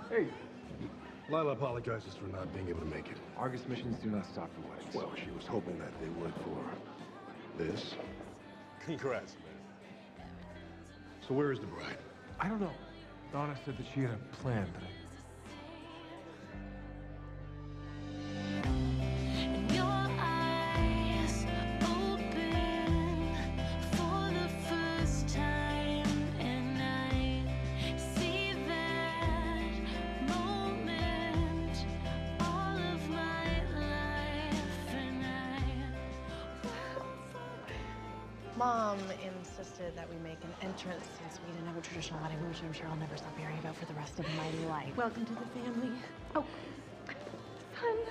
Hey, Lila apologizes for not being able to make it. Argus missions do not stop for weddings. Well, she was hoping that they would for this. Congrats, man. So where is the bride? I don't know. Donna said that she had a plan that And your eyes open for the first time, and I see that moment all of my life, and Mom insisted that we make an entrance since we didn't have a traditional wedding, which I'm sure I'll never stop hearing about for the rest of my life. Welcome to the family. Oh, son.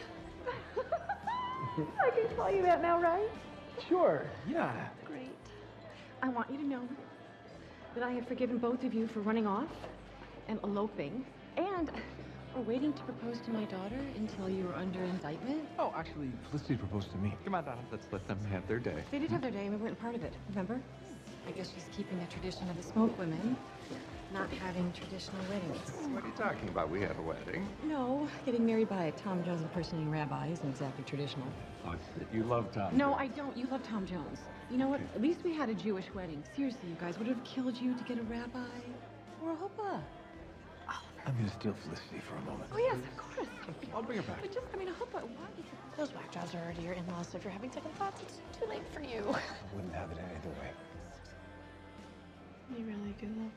I can call you that now, right? Sure, yeah. Great. I want you to know that I have forgiven both of you for running off and eloping, and for waiting to propose to my daughter until you were under indictment. Oh, actually, Felicity proposed to me. Come on, Donna, let's let them have their day. They did have their day, and we weren't part of it, remember? I guess she's keeping the tradition of the smoke women, not having traditional weddings. What are you talking about? We had a wedding. No, getting married by a Tom Jones impersonating rabbi isn't exactly traditional. You love Tom. No, I don't. You love Tom Jones. You know what? At least we had a Jewish wedding. Seriously, you guys, would it have killed you to get a rabbi or a huppah? I'm gonna steal Felicity for a moment. Oh, yes, of course. I'll bring her back. But just, I mean, a huppah, why? Those whack jobs are already your in-laws, so if you're having second thoughts, it's too late for you. I wouldn't have it any other way. You really do love me.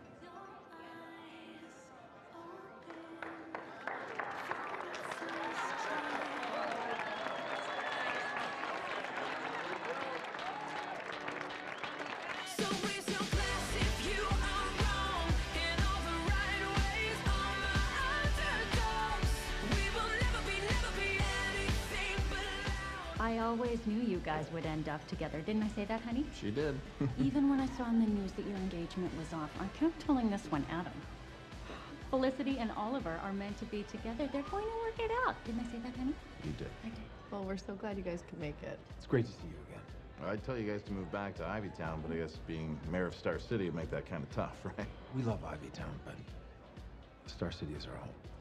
so raise your glass if you are wrong in all the right ways. All my underdogs, we will never be anything but loud. I always knew you guys would end up together. Didn't I say that, honey? She did. Even when I saw in the news that your engagement was off, I kept telling this one, Adam. Felicity and Oliver are meant to be together. They're going to work it out. Didn't I say that, honey? You did. I did. Well, we're so glad you guys could make it. It's great to see you again. I'd tell you guys to move back to Ivytown, but I guess being mayor of Star City would make that kind of tough, right? We love Ivytown, but Star City is our home.